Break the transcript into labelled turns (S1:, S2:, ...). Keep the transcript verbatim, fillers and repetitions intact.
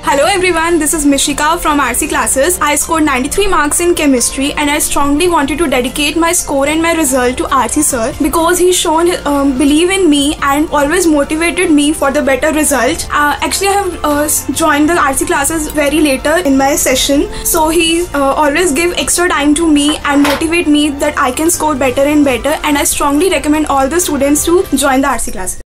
S1: Hello everyone, this is Mishika from R C classes. I scored ninety-three marks in chemistry and I strongly wanted to dedicate my score and my result to R C sir because he's shown um, believe in me and always motivated me for the better result. Uh, actually, I have uh, joined the R C classes very later in my session, so he uh, always give extra time to me and motivate me that I can score better and better, and I strongly recommend all the students to join the R C classes.